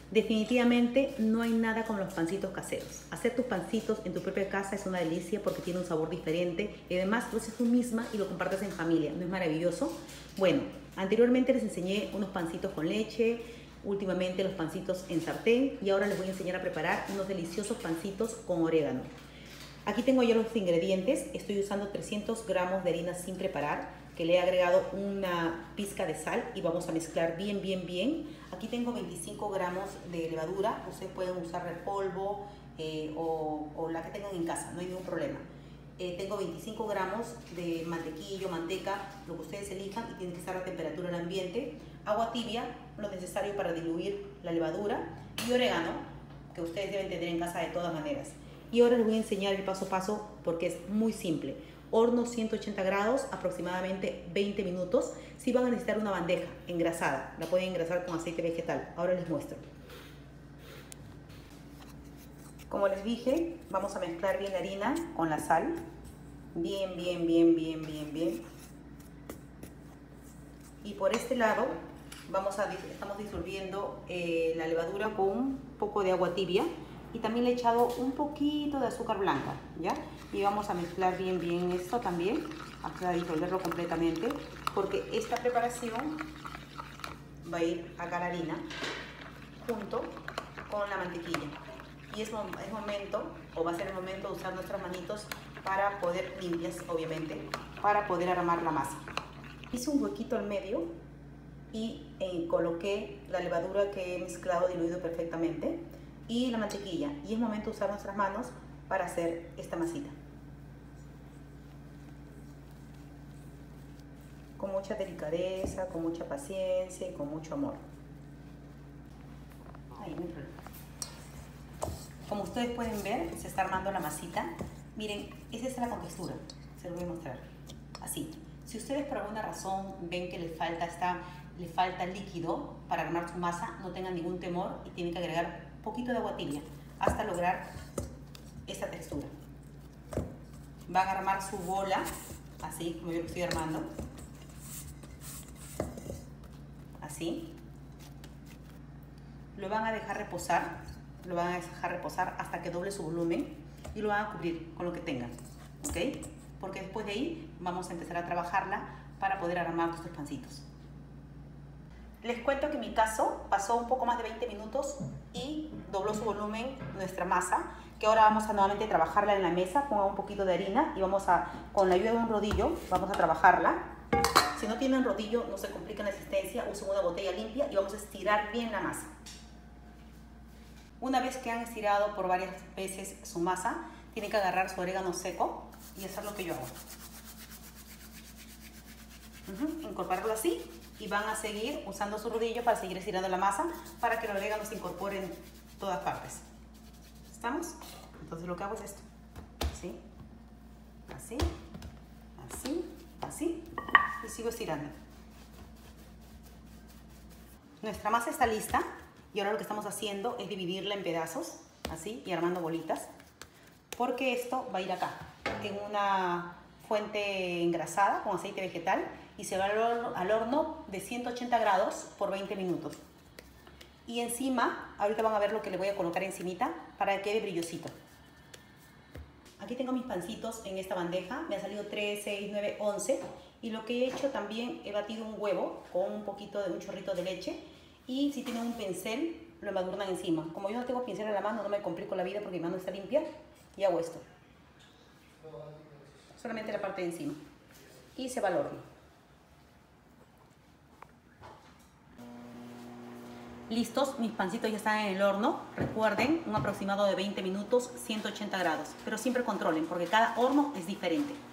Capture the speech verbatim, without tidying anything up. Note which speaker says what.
Speaker 1: Definitivamente no hay nada como los pancitos caseros. Hacer tus pancitos en tu propia casa es una delicia porque tiene un sabor diferente y además lo haces tú misma y lo compartes en familia. ¿No es maravilloso? Bueno, anteriormente les enseñé unos pancitos con leche, últimamente los pancitos en sartén y ahora les voy a enseñar a preparar unos deliciosos pancitos con orégano. Aquí tengo ya los ingredientes. Estoy usando trescientos gramos de harina sin preparar, que le he agregado una pizca de sal y vamos a mezclar bien, bien, bien. Aquí tengo veinticinco gramos de levadura. Ustedes pueden usar el polvo eh, o, o la que tengan en casa, no hay ningún problema. Eh, tengo veinticinco gramos de mantequilla, manteca, lo que ustedes elijan y tiene que estar a temperatura del ambiente. Agua tibia, lo necesario para diluir la levadura y orégano, que ustedes deben tener en casa de todas maneras. Y ahora les voy a enseñar el paso a paso porque es muy simple. Horno ciento ochenta grados, aproximadamente veinte minutos. Si van a necesitar una bandeja engrasada, la pueden engrasar con aceite vegetal. Ahora les muestro. Como les dije, vamos a mezclar bien la harina con la sal. Bien, bien, bien, bien, bien, bien. Y por este lado vamos a, estamos disolviendo eh, la levadura con un poco de agua tibia. Y también le he echado un poquito de azúcar blanca, ¿ya? Y vamos a mezclar bien, bien esto también, hasta disolverlo completamente, porque esta preparación va a ir acá la harina junto con la mantequilla. Y es, es momento, o va a ser el momento de usar nuestras manitos para poder, limpias obviamente, para poder armar la masa. Hice un huequito al medio y eh, coloqué la levadura que he mezclado, diluido perfectamente, y la mantequilla, y es momento de usar nuestras manos para hacer esta masita con mucha delicadeza, con mucha paciencia y con mucho amor. Ahí, muy bien. Como ustedes pueden ver, se está armando la masita. Miren, esa es la contextura, se lo voy a mostrar así. Si ustedes por alguna razón ven que les falta, esta, les falta líquido para armar su masa, no tengan ningún temor y tienen que agregar poquito de agua tibia hasta lograr esta textura. Van a armar su bola así como yo lo estoy armando, así. Lo van a dejar reposar, lo van a dejar reposar hasta que doble su volumen y lo van a cubrir con lo que tengan, ¿ok? Porque después de ahí vamos a empezar a trabajarla para poder armar nuestros pancitos. Les cuento que en mi caso pasó un poco más de veinte minutos y dobló su volumen nuestra masa, que ahora vamos a nuevamente trabajarla en la mesa. Ponga un poquito de harina y vamos a, con la ayuda de un rodillo, vamos a trabajarla. Si no tienen rodillo, no se complica la existencia, usen una botella limpia y vamos a estirar bien la masa. Una vez que han estirado por varias veces su masa, tienen que agarrar su orégano seco y hacer lo que yo hago. Uh-huh. Incorporarlo así. Y van a seguir usando su rodillo para seguir estirando la masa para que el orégano se incorpore en todas partes. ¿Estamos? Entonces lo que hago es esto. Así, así, así, así. Y sigo estirando. Nuestra masa está lista y ahora lo que estamos haciendo es dividirla en pedazos, así, y armando bolitas. Porque esto va a ir acá, en una fuente engrasada con aceite vegetal. Y se va al horno, al horno de ciento ochenta grados por veinte minutos. Y encima, ahorita van a ver lo que le voy a colocar encimita para que quede brillosito. Aquí tengo mis pancitos en esta bandeja. Me han salido tres, seis, nueve, once. Y lo que he hecho también, he batido un huevo con un poquito de un chorrito de leche. Y si tienen un pincel, lo embadurnan encima. Como yo no tengo pincel en la mano, no me complico la vida porque mi mano está limpia. Y hago esto. Solamente la parte de encima. Y se va al horno. Listos, mis pancitos ya están en el horno. Recuerden, un aproximado de veinte minutos, ciento ochenta grados. Pero siempre controlen, porque cada horno es diferente.